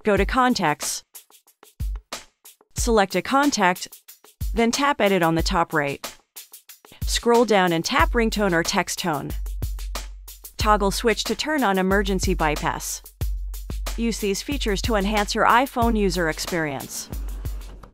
Go to Contacts. Select a contact, then tap Edit on the top right. Scroll down and tap Ringtone or Text Tone. Toggle Switch to turn on Emergency Bypass. Use these features to enhance your iPhone user experience.